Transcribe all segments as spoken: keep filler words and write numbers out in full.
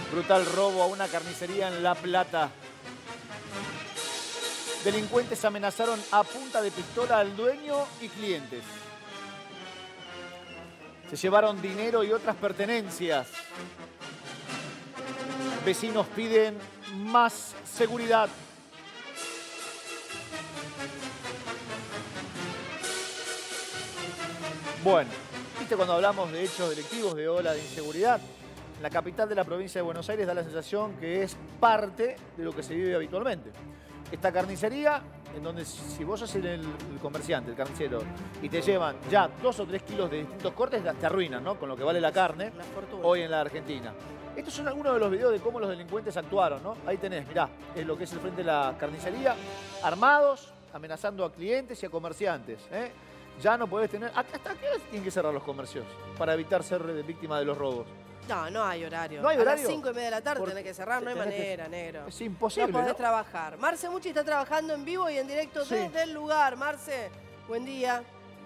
Brutal robo a una carnicería en La Plata. Delincuentes amenazaron a punta de pistola al dueño y clientes. Se llevaron dinero y otras pertenencias. Vecinos piden más seguridad. Bueno, ¿viste cuando hablamos de hechos delictivos, de ola de inseguridad? La capital de la provincia de Buenos Aires da la sensación que es parte de lo que se vive habitualmente. Esta carnicería, en donde si vos sos el, el comerciante, el carnicero, y te llevan ya dos o tres kilos de distintos cortes, te arruinan, ¿no? Con lo que vale la carne la fortuna hoy en la Argentina. Estos son algunos de los videos de cómo los delincuentes actuaron, ¿no? Ahí tenés, mirá, es lo que es el frente de la carnicería, armados, amenazando a clientes y a comerciantes, ¿eh? Ya no podés tener... ¿Hasta qué hora tienen que cerrar los comercios para evitar ser víctima de los robos? No, no hay horario. ¿No hay horario? A las cinco y media de la tarde Por... tenés que cerrar, no hay manera, que... negro. Es imposible, No podés ¿no? trabajar. Marce Muchi está trabajando en vivo y en directo sí. desde el lugar. Marce, buen día.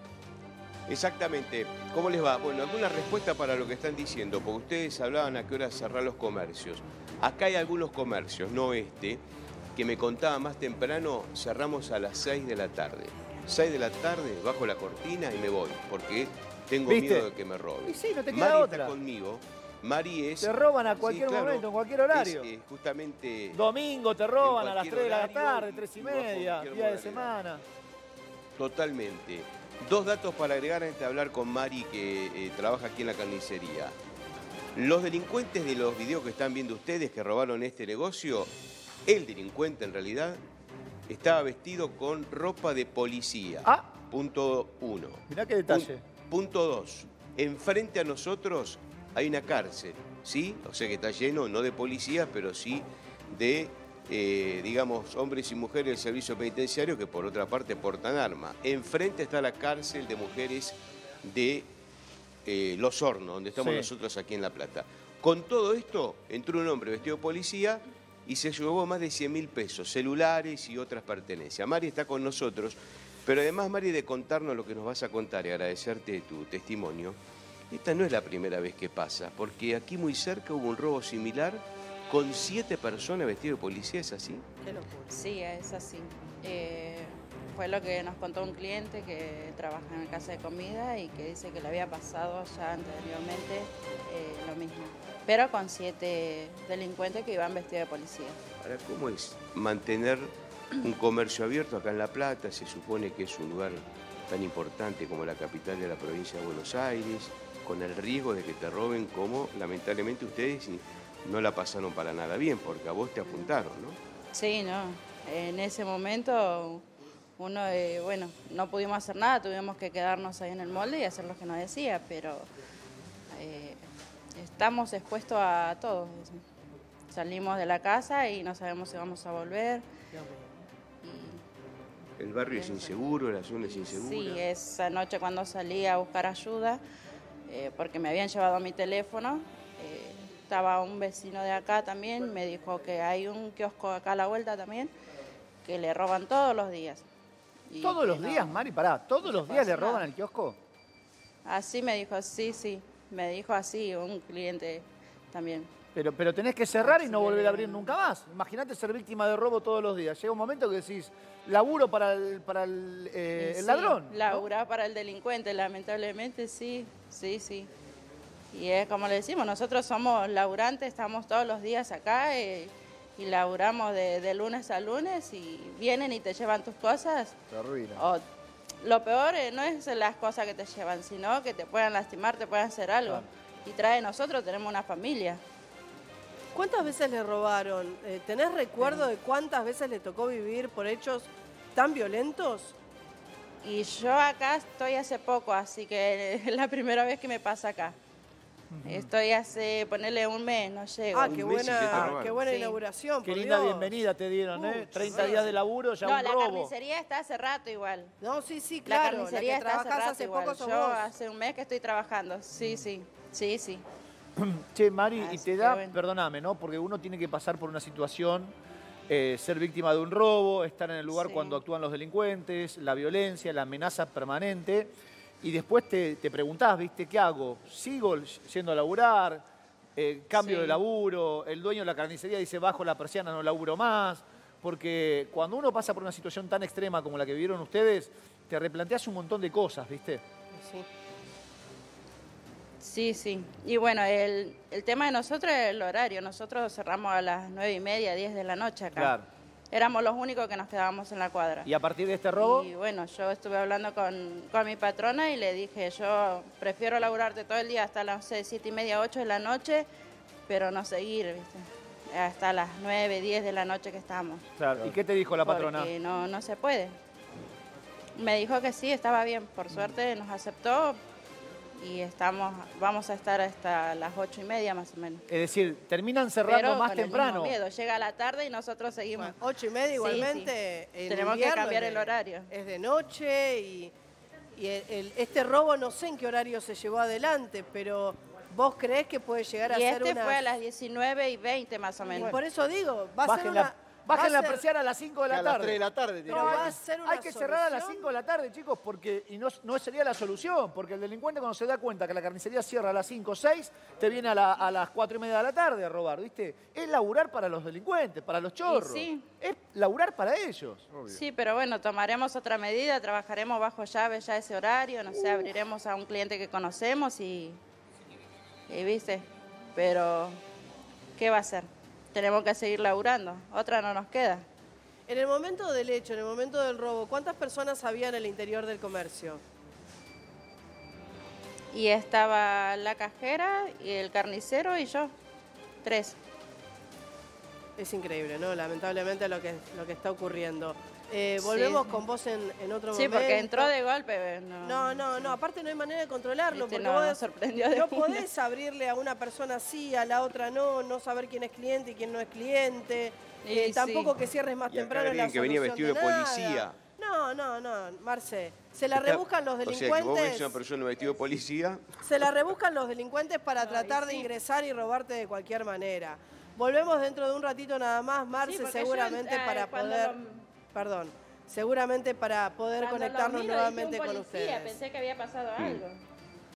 Exactamente. ¿Cómo les va? Bueno, alguna respuesta para lo que están diciendo, porque ustedes hablaban a qué hora cerrar los comercios. Acá hay algunos comercios, no este, que me contaba más temprano, cerramos a las seis de la tarde. seis de la tarde, bajo la cortina y me voy, porque tengo ¿Viste? miedo de que me roben. Y sí, no te queda Mari otra. está conmigo. Mari es... Te roban a cualquier sí, claro, momento, en cualquier horario. Es, eh, justamente... Domingo te roban a las tres de la horario, tarde, tres y y bajo media, cualquier día de modalidad. semana. Totalmente. Dos datos para agregar antes de hablar con Mari, que eh, trabaja aquí en la carnicería. Los delincuentes de los videos que están viendo ustedes que robaron este negocio, el delincuente en realidad, estaba vestido con ropa de policía. Ah. Punto uno. Mirá qué detalle. Punto dos. Enfrente a nosotros hay una cárcel, ¿sí? O sea que está lleno, no de policías, pero sí de... Eh, digamos, hombres y mujeres del servicio penitenciario que por otra parte portan arma. Enfrente está la cárcel de mujeres de eh, Los Hornos, donde estamos sí. nosotros aquí en La Plata. Con todo esto, entró un hombre vestido de policía y se llevó más de cien mil pesos, celulares y otras pertenencias. Mari está con nosotros, pero además, Mari, de contarnos lo que nos vas a contar y agradecerte tu testimonio, esta no es la primera vez que pasa, porque aquí muy cerca hubo un robo similar con siete personas vestidas de policía, ¿es así? Qué locura. Sí, es así. Eh, fue lo que nos contó un cliente que trabaja en casa de comida y que dice que le había pasado ya anteriormente eh, lo mismo. Pero con siete delincuentes que iban vestidos de policía. Ahora, ¿cómo es mantener un comercio abierto acá en La Plata? Se supone que es un lugar tan importante como la capital de la provincia de Buenos Aires, con el riesgo de que te roben como lamentablemente ustedes no la pasaron para nada bien, porque a vos te apuntaron, ¿no? Sí, no. En ese momento, uno, eh, bueno, no pudimos hacer nada, tuvimos que quedarnos ahí en el molde y hacer lo que nos decía, pero eh, estamos expuestos a todo. Salimos de la casa y no sabemos si vamos a volver. Y, el barrio es inseguro, la zona es insegura. Sí, esa noche cuando salí a buscar ayuda, eh, porque me habían llevado mi teléfono, eh, estaba un vecino de acá también, me dijo que hay un kiosco acá a la vuelta también, que le roban todos los días. Y ¿Todos los no, días, Mari? Pará, ¿todos no los se días puede le roban hacer al kiosco? Así me dijo, sí, sí, me dijo así un cliente también. Pero, pero tenés que cerrar y no Así volver que- a abrir nunca más. Imagínate ser víctima de robo todos los días. Llega un momento que decís, laburo para el, para el, eh, el Sí, ladrón. ¿no? Laburar para el delincuente, lamentablemente, sí, sí, sí. Y es como le decimos, nosotros somos laburantes, estamos todos los días acá eh, y laburamos de, de lunes a lunes y vienen y te llevan tus cosas. Te arruina. O, lo peor eh, no es las cosas que te llevan, sino que te puedan lastimar, te puedan hacer algo. Claro. Y trae nosotros, tenemos una familia. ¿Cuántas veces le robaron? Eh, ¿Tenés recuerdo de cuántas veces le tocó vivir por hechos tan violentos? Y yo acá estoy hace poco, así que es la primera vez que me pasa acá. Estoy hace, ponerle un mes, no llego. Ah, Un qué mes y ya te buena, robaron. qué buena Sí. inauguración, Qué por linda Dios. bienvenida te dieron, ¿eh? Uh, treinta sí. días de laburo, ya No, un la robo. carnicería está hace rato igual. No, sí, sí, La claro. carnicería que está hace trabajás rato hace igual. poco sos Yo vos. hace un mes que estoy trabajando. Sí, sí, sí, sí. Che, Mari, y Así te que da, bueno. perdóname, ¿no? Porque uno tiene que pasar por una situación, eh, ser víctima de un robo, estar en el lugar Sí. cuando actúan los delincuentes, la violencia, la amenaza permanente. Y después te, te preguntás, ¿viste? ¿Qué hago? ¿Sigo yendo a laburar? eh, cambio Sí. de laburo, el dueño de la carnicería dice bajo la persiana, no laburo más, porque cuando uno pasa por una situación tan extrema como la que vivieron ustedes, te replanteas un montón de cosas, ¿viste? Sí. Sí, sí. Y bueno, el, el tema de nosotros es el horario. Nosotros cerramos a las nueve y media, diez de la noche acá. Claro. Éramos los únicos que nos quedábamos en la cuadra. Y a partir de este robo, Y bueno, yo estuve hablando con, con mi patrona y le dije, yo prefiero laburarte todo el día hasta las no sé, siete y media, ocho de la noche, pero no seguir, ¿viste? Hasta las nueve, diez de la noche que estamos. claro. ¿Y qué te dijo la patrona? Porque no, no se puede. Me dijo que sí, estaba bien. Por suerte nos aceptó y estamos, vamos a estar hasta las ocho y media más o menos. Es decir, terminan cerrando Pero más con el temprano. mismo miedo. Llega la tarde y nosotros seguimos. Bueno, ocho y media Sí, igualmente. sí. en Tenemos que invierno cambiar es el de- horario. Es de noche y, y el- el- este robo no sé en qué horario se llevó adelante, pero ¿vos creés que puede llegar a Y ser este una... fue a las diecinueve y veinte más o Y menos. por eso digo, va a Bajen ser la, una... bajen va a la ser- persiana a las cinco de Que la a las tarde. tres de la tarde tiene No, que va a ver. ser una Hay que cerrar a las solución. cinco de la tarde, chicos, porque y no, no sería la solución, porque el delincuente cuando se da cuenta que la carnicería cierra a las cinco o seis, te viene a, la- a las cuatro y media de la tarde a robar, ¿viste? Es laburar para los delincuentes, para los chorros. sí. Es laburar para ellos. Sí, pero bueno, tomaremos otra medida, trabajaremos bajo llave ya ese horario, no sé, abriremos a un cliente que conocemos y, y viste, pero ¿qué va a hacer? Tenemos que seguir laburando, otra no nos queda. En el momento del hecho, en el momento del robo, ¿cuántas personas había en el interior del comercio? Y estaba la cajera, y el carnicero y yo, tres. Es increíble, ¿no? Lamentablemente lo que, lo que está ocurriendo. Eh, volvemos Sí. con vos en, en otro Sí, momento. porque entró de golpe. No, No, no, no, aparte no hay manera de controlarlo, Viste, porque no, vos nos sorprendió de no una. podés abrirle a una persona sí, a la otra no, no saber quién es cliente y quién no es cliente, Y eh, sí. tampoco que cierres más Y acá temprano en la alguien que venía solución vestido de nada. policía. No, no, no, Marce, se la Está- rebuscan los O sea, que vos delincuentes, ves una persona vestida de policía, se la rebuscan los delincuentes para tratar de ingresar y robarte de cualquier manera. Volvemos dentro de un ratito nada más, Marce, Sí, porque seguramente yo, eh, para cuando poder, lo- perdón, seguramente para poder Cuando lo conectarnos miro, dije, nuevamente un con policía, ustedes. Pensé que había pasado algo.